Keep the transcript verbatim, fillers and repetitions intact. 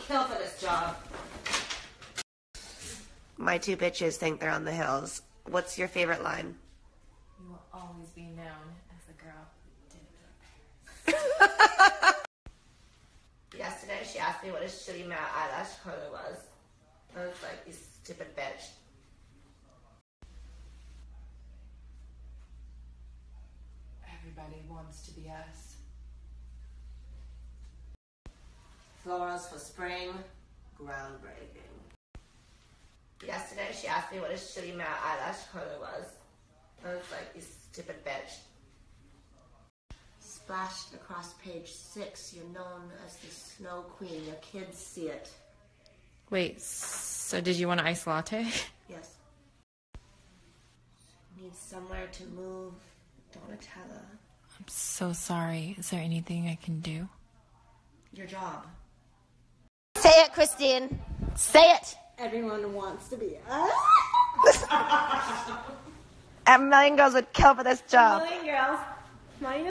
kill for this job. My two bitches think they're on the hills. What's your favorite line? You will always be known as the girl who did it to her parents. Yesterday, she asked me what a shitty matte eyelash color was. I was like, you stupid bitch. Everybody wants to be us. Florals for spring, groundbreaking. Yesterday, she asked me what a shitty matte eyelash color was. I was like, you stupid bitch. Splashed across page six, you're known as the Snow Queen. Your kids see it. Wait, so did you want an iced latte? Yes. Need somewhere to move, Donatella. I'm so sorry. Is there anything I can do? Your job. Say it, Christine. Say it. Everyone wants to be us. A million girls would kill for this job. A million girls.